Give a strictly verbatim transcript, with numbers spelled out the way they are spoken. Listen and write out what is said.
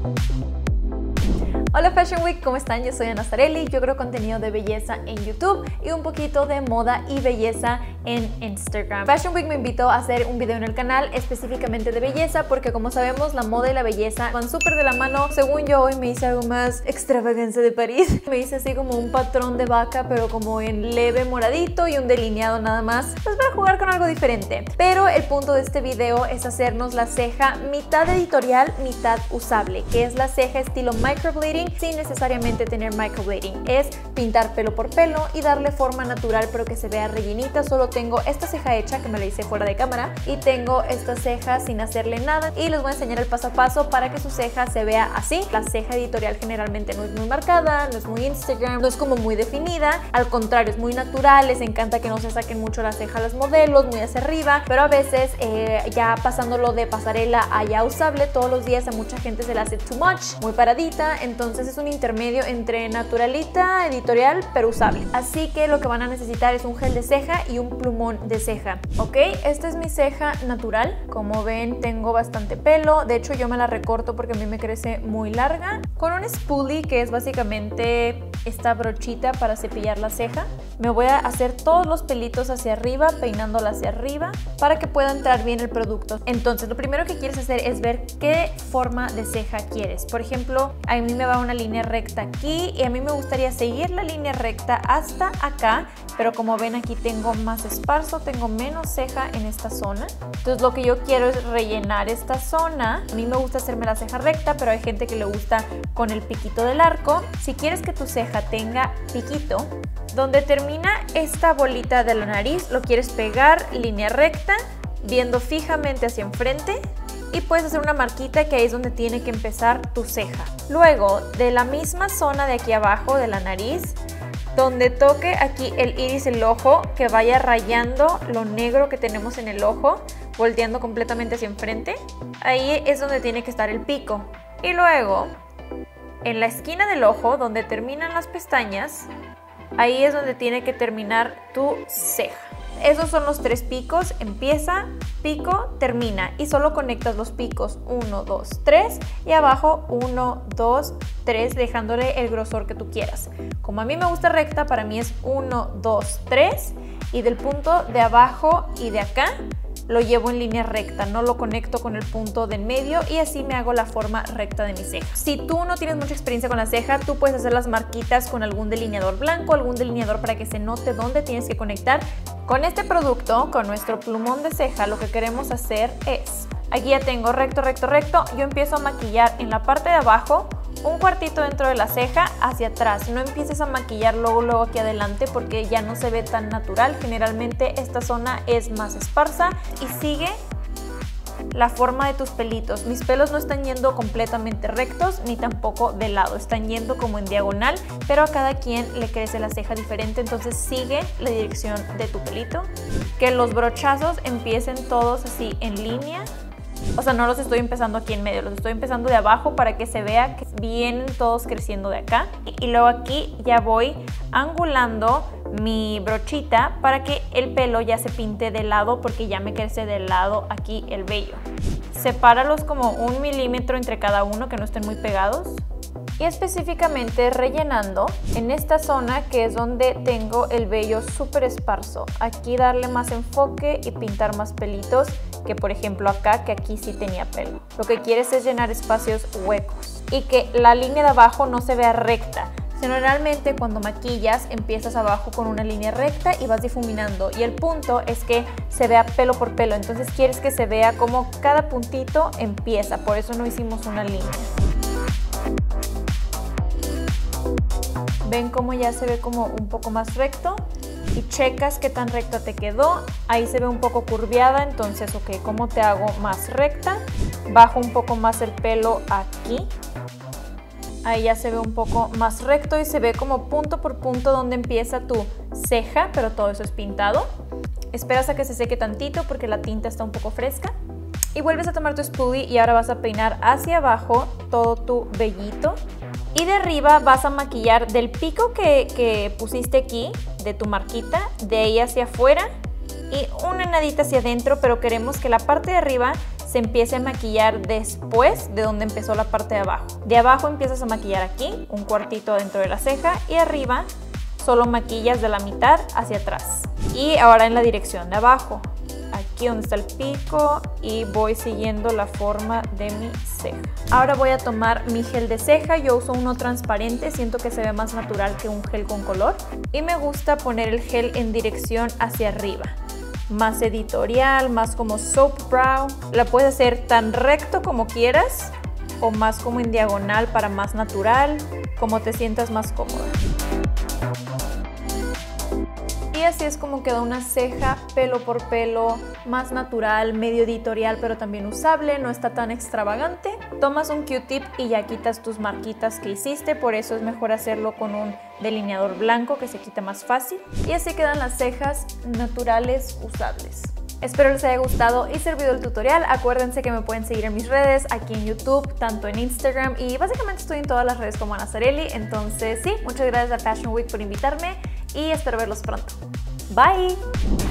Hola Fashion Week, ¿cómo están? Yo soy Ana Sarelli, yo creo contenido de belleza en YouTube y un poquito de moda y belleza en Instagram. Fashion Week me invitó a hacer un video en el canal específicamente de belleza porque, como sabemos, la moda y la belleza van súper de la mano. Según yo, hoy me hice algo más extravagancia de París. Me hice así como un patrón de vaca, pero como en leve moradito y un delineado nada más, pues para jugar con algo diferente. Pero el punto de este video es hacernos la ceja mitad editorial, mitad usable, que es la ceja estilo microblading sin necesariamente tener microblading. Es pintar pelo por pelo y darle forma natural pero que se vea rellenita. Solo tengo esta ceja hecha, que me la hice fuera de cámara, y tengo esta ceja sin hacerle nada, y les voy a enseñar el paso a paso para que su ceja se vea así. La ceja editorial generalmente no es muy marcada, no es muy Instagram, no es como muy definida, al contrario, es muy natural. Les encanta que no se saquen mucho la ceja a los modelos, muy hacia arriba, pero a veces eh, ya pasándolo de pasarela a ya usable todos los días, a mucha gente se la hace too much, muy paradita. Entonces es un intermedio entre naturalita, editorial, pero usable. Así que lo que van a necesitar es un gel de ceja y un plumón de ceja. Ok, esta es mi ceja natural. Como ven, tengo bastante pelo. De hecho, yo me la recorto porque a mí me crece muy larga. Con un spoolie, que es básicamente esta brochita para cepillar la ceja, me voy a hacer todos los pelitos hacia arriba, peinándola hacia arriba para que pueda entrar bien el producto. Entonces, lo primero que quieres hacer es ver qué forma de ceja quieres. Por ejemplo, a mí me va una línea recta aquí y a mí me gustaría seguir la línea recta hasta acá, pero como ven aquí tengo más esparzo, tengo menos ceja en esta zona. Entonces lo que yo quiero es rellenar esta zona. A mí me gusta hacerme la ceja recta, pero hay gente que le gusta con el piquito del arco. Si quieres que tu ceja tenga piquito, donde termina esta bolita de la nariz, lo quieres pegar línea recta, viendo fijamente hacia enfrente, y puedes hacer una marquita que ahí es donde tiene que empezar tu ceja. Luego, de la misma zona de aquí abajo de la nariz, donde toque aquí el iris, el ojo, que vaya rayando lo negro que tenemos en el ojo, volteando completamente hacia enfrente, ahí es donde tiene que estar el pico. Y luego, en la esquina del ojo, donde terminan las pestañas, ahí es donde tiene que terminar tu ceja. Esos son los tres picos: empieza, pico, termina, y solo conectas los picos uno, dos, tres y abajo uno, dos, tres, dejándole el grosor que tú quieras. Como a mí me gusta recta, para mí es uno, dos, tres, y del punto de abajo y de acá lo llevo en línea recta, no lo conecto con el punto de en medio, y así me hago la forma recta de mi ceja. Si tú no tienes mucha experiencia con la ceja, tú puedes hacer las marquitas con algún delineador blanco, algún delineador para que se note dónde tienes que conectar. Con este producto, con nuestro plumón de ceja, lo que queremos hacer es, aquí ya tengo recto, recto, recto, yo empiezo a maquillar en la parte de abajo, un cuartito dentro de la ceja hacia atrás. No empieces a maquillar luego, luego aquí adelante, porque ya no se ve tan natural. Generalmente esta zona es más esparsa, y sigue la forma de tus pelitos. Mis pelos no están yendo completamente rectos ni tampoco de lado, están yendo como en diagonal, pero a cada quien le crece la ceja diferente. Entonces sigue la dirección de tu pelito, que los brochazos empiecen todos así en línea. O sea, no los estoy empezando aquí en medio, los estoy empezando de abajo para que se vea que vienen todos creciendo de acá. Y luego aquí ya voy angulando mi brochita para que el pelo ya se pinte de lado, porque ya me crece de lado aquí el vello. Sepáralos como un milímetro entre cada uno, que no estén muy pegados. Y específicamente rellenando en esta zona, que es donde tengo el vello súper esparso. Aquí darle más enfoque y pintar más pelitos, que por ejemplo acá, que aquí sí tenía pelo. Lo que quieres es llenar espacios huecos y que la línea de abajo no se vea recta. Generalmente cuando maquillas empiezas abajo con una línea recta y vas difuminando, y el punto es que se vea pelo por pelo. Entonces quieres que se vea como cada puntito empieza, por eso no hicimos una línea. Ven cómo ya se ve como un poco más recto, y checas qué tan recta te quedó. Ahí se ve un poco curviada, entonces ok, ¿cómo te hago más recta? Bajo un poco más el pelo aquí. Ahí ya se ve un poco más recto y se ve como punto por punto donde empieza tu ceja, pero todo eso es pintado. Esperas a que se seque tantito porque la tinta está un poco fresca. Y vuelves a tomar tu spoolie y ahora vas a peinar hacia abajo todo tu vellito. Y de arriba vas a maquillar del pico que, que pusiste aquí, de tu marquita, de ahí hacia afuera y una nadita hacia adentro, pero queremos que la parte de arriba se se empiece a maquillar después de donde empezó la parte de abajo. De abajo empiezas a maquillar aquí, un cuartito dentro de la ceja, y arriba solo maquillas de la mitad hacia atrás. Y ahora en la dirección de abajo, aquí donde está el pico, y voy siguiendo la forma de mi ceja. Ahora voy a tomar mi gel de ceja. Yo uso uno transparente, siento que se ve más natural que un gel con color. Y me gusta poner el gel en dirección hacia arriba. Más editorial, más como soap brow. La puedes hacer tan recto como quieras o más como en diagonal para más natural, como te sientas más cómoda. Y así es como queda una ceja pelo por pelo, más natural, medio editorial, pero también usable, no está tan extravagante. Tomas un Q-tip y ya quitas tus marquitas que hiciste, por eso es mejor hacerlo con un delineador blanco que se quita más fácil. Y así quedan las cejas naturales, usables. Espero les haya gustado y servido el tutorial. Acuérdense que me pueden seguir en mis redes, aquí en YouTube, tanto en Instagram, y básicamente estoy en todas las redes como Ana Sarelli. Entonces sí, muchas gracias a Fashion Week por invitarme y espero verlos pronto. Bye!